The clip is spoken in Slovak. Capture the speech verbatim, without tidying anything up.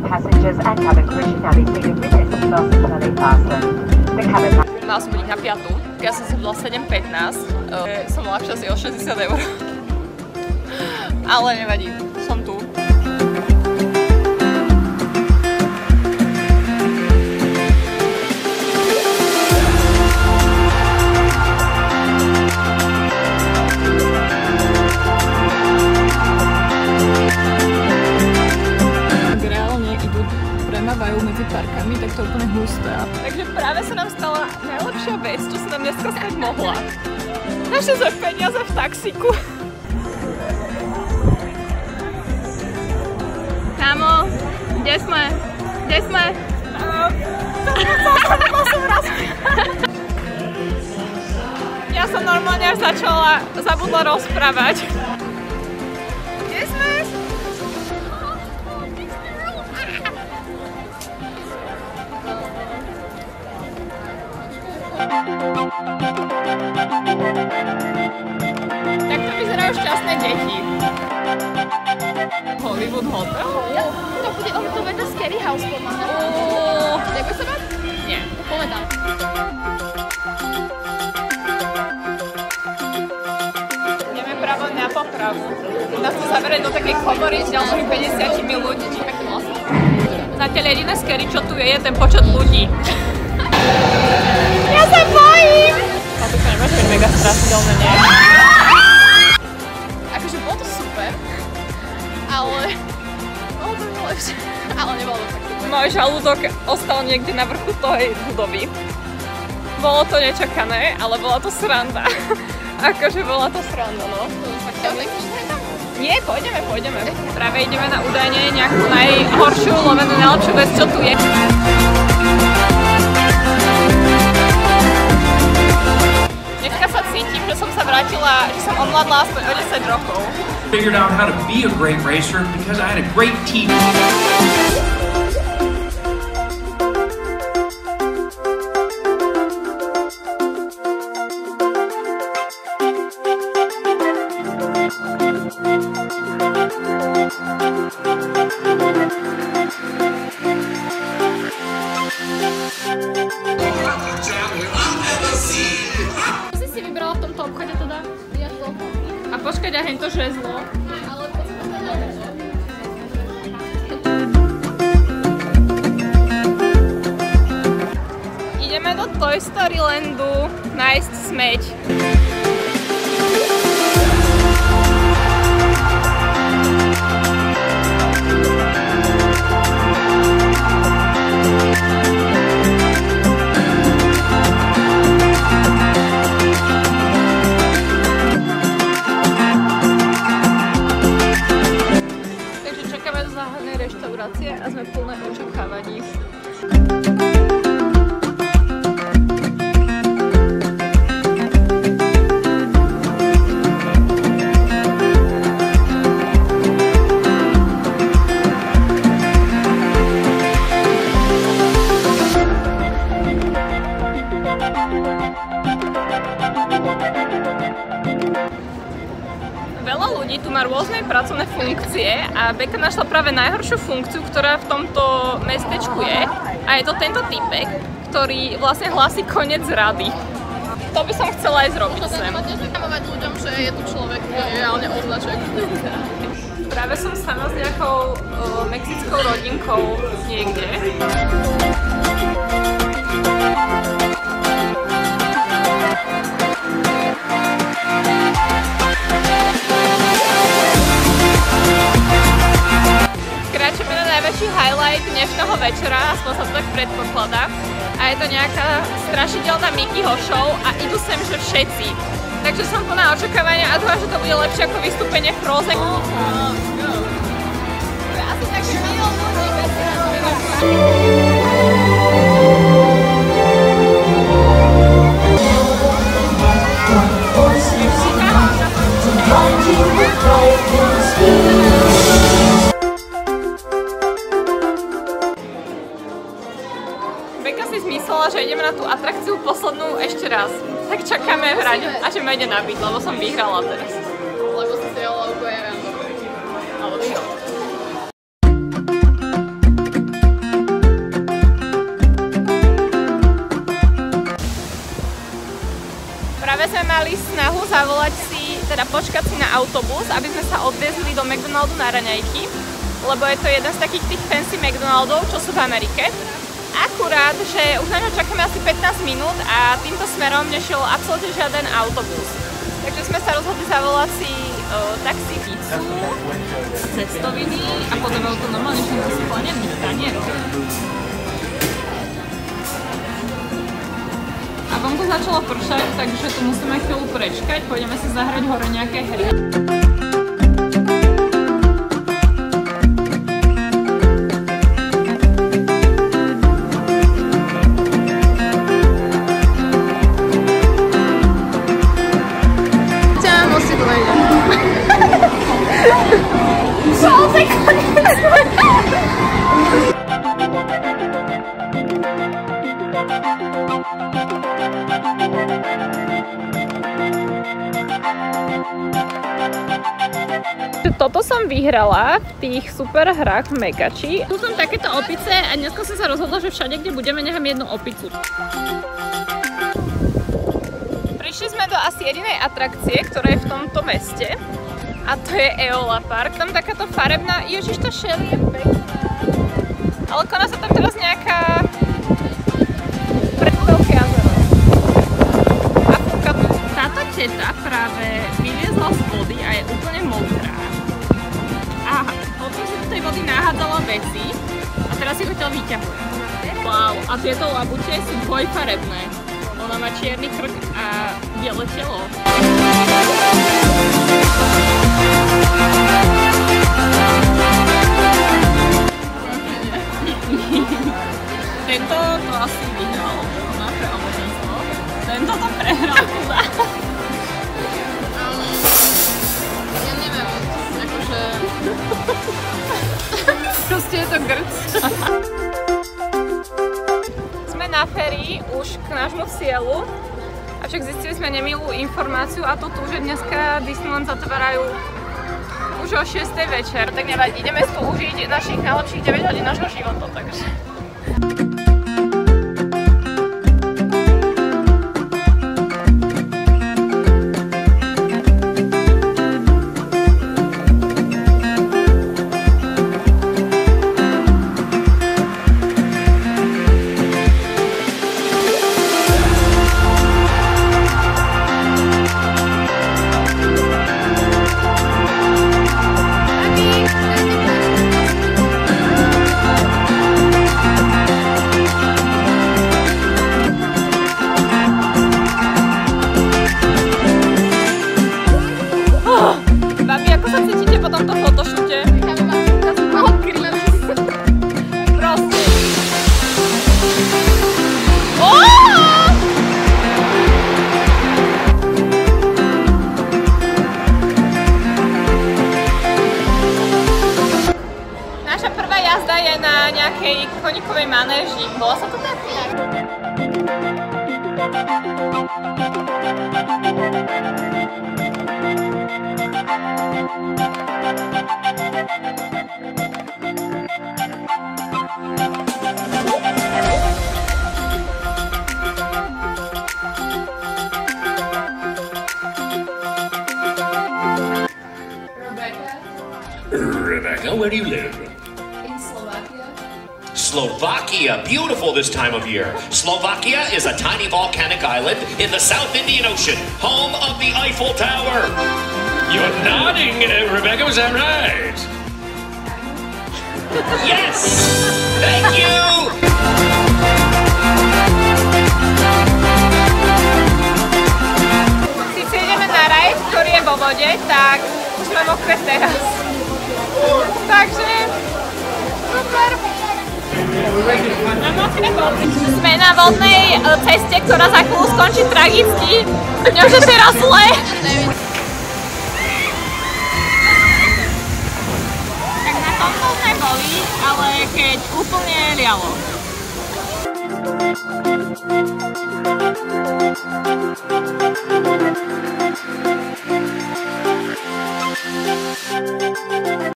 passengers and cabin crew should now be seated with their seatbelts firmly fastened. The cabin. Mal som byť na piatu, ja som si bola sedem pätnásť, uh, som ľahšia asi o šesťdesiat eur. Ale nevadí, som tu. Medzi parkami, tak to je úplne husté. Takže práve sa nám stala najlepšia vec, čo sa nám dneska stať mohla. Našli sme peniaze v taxíku. Kámo, kde sme? Kde sme? Ja som normálne až začala, zabudla rozprávať. Kde sme? Tak to vyzerajú šťastné deti. Hollywood Hotel? Ja, to bude, ono to bude Scary House podľa mňa. Neboj sa mať? Nie. Povedám. Ideme pravo na popravu. Nás to zaberať do takej komory s ďalšími päťdesiatimi ľuďmi. Zatiaľ jediné scary, čo tu je, je ten počet ľudí. Ja sa bojím! A to nemáš byť mega strašidelné, nie? Akože bolo to super, ale bolo to lepšie, ale nebolo to tak super. Môj žalúdok ostal niekde na vrchu tej budovy. Bolo to nečakané, ale bola to sranda. Akože bola to sranda, no. Nie, pôjdeme, pôjdeme. Práve ideme na údajne nejakú najhoršiu, lovenú najlepšiu vec, čo tu je. Dneska sa cítim, že som sa vrátila, že som omladla aspoň o desať rokov. Figured out how to be a great racer because I had a great teacher. A počkať, a hento žezlo. Ideme do Toy Story Landu nájsť smeť. A sme plné očakávaní. Veľa ľudí tu má rôzne pracovné funkcie a Beka našla práve najhoršiu funkciu, ktorá v tomto mestečku je. A je to tento typek, ktorý vlastne hlási koniec rady. To by som chcela aj zrobiť sem. Nezakámovať ľuďom, že je tu človek, ktorý je reálne označek. Práve som sama s nejakou uh, mexickou rodinkou niekde. Kráčame na najväčší highlight dnešného večera, aspoň sa to tak predpokladá. A je to nejaká strašidelná Mickeyho show a idú sem, že všetci. Takže som plná očakávania a dúfam, že to bude lepšie ako vystúpenie Frozen. Asi také milión ľudí bez Beka si zmyslela, že ideme na tú atrakciu poslednú ešte raz. Tak čakáme hrať a že ma ide nabiť, lebo som vyhrala teraz. Lebo si si jela úplne random. Alebo čo? zavolať si, teda počkať si na autobus, aby sme sa odviezli do McDonaldu na raňajky, lebo je to jeden z takých tých fancy McDonaldov, čo sú v Amerike. Akurát, že už na ňo čakáme asi pätnásť minút a týmto smerom nešiel absolútne žiaden autobus. Takže sme sa rozhodli zavolať si uh, taxi, pizzu, cestoviny a potom to normálne, že musí planených tanierov. A vonku začalo pršať, takže tu musíme chvíľu prečkať, pôjdeme si zahrať hore nejaké hry. Toto som vyhrala v tých super hrách v Megači. Tu som takéto opice a dnes som sa rozhodla, že všade, kde budeme, nechám jednu opicu. Prišli sme do asi jedinej atrakcie, ktorá je v tomto meste. A to je Eola Park. Tam takáto farebná... Ježiš, tá Shelly je pekná. Ale koná sa tam teraz nejaká... Veľké jazero. A fúka tu. Táto teta práve vyliezla z vody a je úplne modrá. A potom si do tej vody nahádzala veci a teraz si ho ťa vyťahuje. Wow, a tieto labute sú dvojfarebné. Ona má čierny krk a biele telo. Tento to asi vyhral naše obecenstvo. Tento to prehral teda. Ja neviem, akože... Proste je to grc. Sme na féri už k nášmu cieľu, avšak zistili sme nemilú informáciu a to tu, že dneska Disneyland zatvárajú už o šiestej večer. Tak nevadí, ideme si tu užiť našich najlepších deväť hodín nášho života, takže... koníkovej manéži. Bola sa to tak? Rebecca, where do you live? In Slovakia. Slovakia, beautiful this time of year. Slovakia is a tiny volcanic island in the South Indian Ocean, home of the Eiffel Tower. You're nodding, uh, Rebecca, was that right? Yes! Thank you! Sice ideme na rajd, ktorý je vo vode, tak už sme mokré teraz. Takže super. Sme na vodnej ceste, ktorá za chvíľu skončí tragicky. Nemôže teraz zle. Tak na tomto sme boli, ale keď úplne lialo.